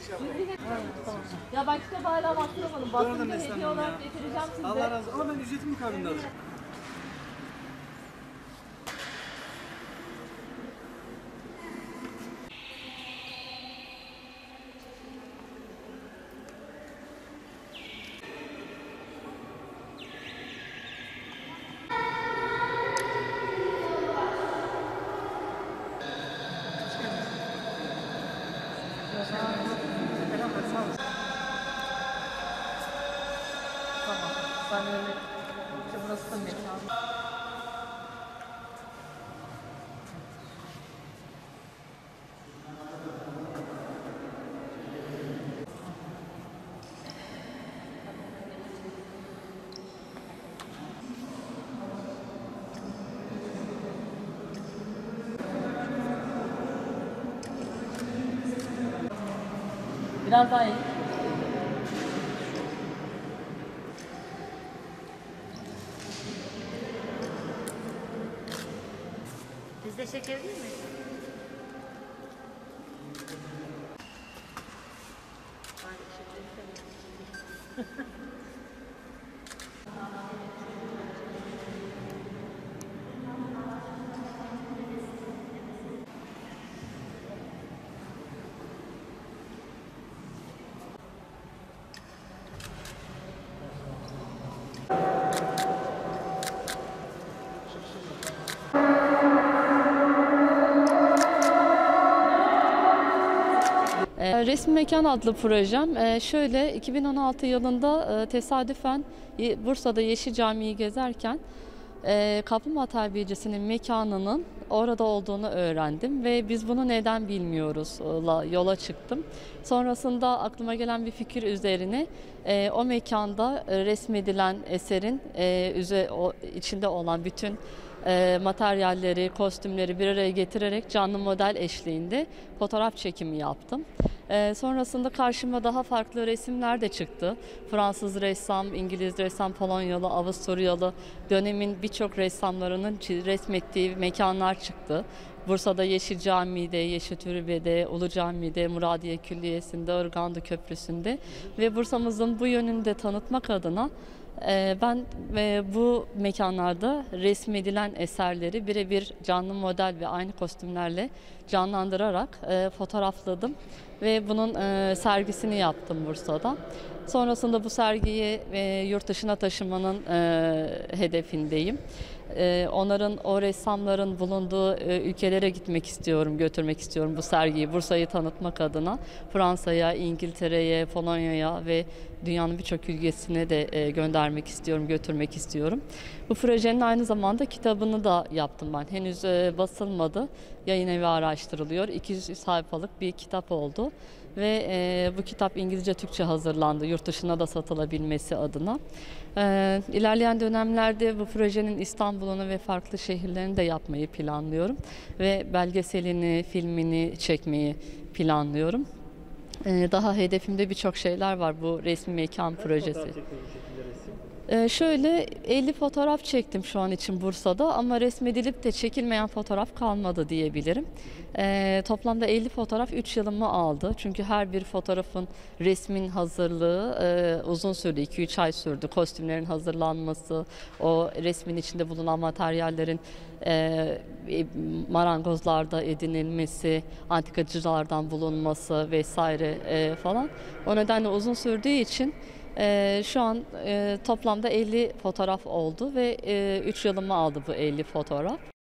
Tamam. Ya ben kitabı hala bastıramadım. Bastırınca hediye olarak getireceğim size. Allah razı olsun. Ama ben ücretim mukabilinde alırım. Tamam. Ben öyle. Burası da mekan. Biraz daha iyi. Bizde şeker değil mi? Resmi Mekan adlı projem. Şöyle 2016 yılında tesadüfen Bursa'da Yeşil Camii'yi gezerken kaplumbağa terbiyecisinin mekanının orada olduğunu öğrendim ve biz bunu neden bilmiyoruz yola çıktım. Sonrasında aklıma gelen bir fikir üzerine o mekanda resmedilen eserin içinde olan bütün materyalleri, kostümleri bir araya getirerek canlı model eşliğinde fotoğraf çekimi yaptım. Sonrasında karşıma daha farklı resimler de çıktı. Fransız ressam, İngiliz ressam, Polonyalı, Avusturyalı dönemin birçok ressamlarının resmettiği mekanlar çıktı. Bursa'da Yeşil Camii'de, Yeşil Türbe'de, Ulu Cami'de, Muradiye Külliyesi'nde, Irgandı Köprüsü'nde ve Bursa'mızın bu yönünü de tanıtmak adına ben bu mekanlarda resmedilen eserleri birebir canlı model ve aynı kostümlerle canlandırarak fotoğrafladım ve bunun sergisini yaptım Bursa'da. Sonrasında bu sergiyi yurt dışına taşımanın hedefindeyim. Onların, o ressamların bulunduğu ülkelere gitmek istiyorum, götürmek istiyorum bu sergiyi, Bursa'yı tanıtmak adına. Fransa'ya, İngiltere'ye, Polonya'ya ve dünyanın birçok ülkesine de göndermek istiyorum, götürmek istiyorum. Bu projenin aynı zamanda kitabını da yaptım ben. Henüz basılmadı, yayın evi araştırılıyor. 200 sayfalık bir kitap oldu. Ve bu kitap İngilizce, Türkçe hazırlandı yurt dışına da satılabilmesi adına. İlerleyen dönemlerde bu projenin İstanbul'unu ve farklı şehirlerini de yapmayı planlıyorum. Ve belgeselini, filmini çekmeyi planlıyorum. Daha hedefimde birçok şeyler var bu resmi mekan projesi. Şöyle 50 fotoğraf çektim şu an için Bursa'da ama resmedilip de çekilmeyen fotoğraf kalmadı diyebilirim. Toplamda 50 fotoğraf 3 yılımı aldı. Çünkü her bir fotoğrafın resmin hazırlığı uzun sürdü, 2-3 ay sürdü. Kostümlerin hazırlanması, o resmin içinde bulunan materyallerin marangozlarda edinilmesi, antikacılardan bulunması vesaire falan. O nedenle uzun sürdüğü için şu an toplamda 50 fotoğraf oldu ve 3 yılımı aldı bu 50 fotoğraf.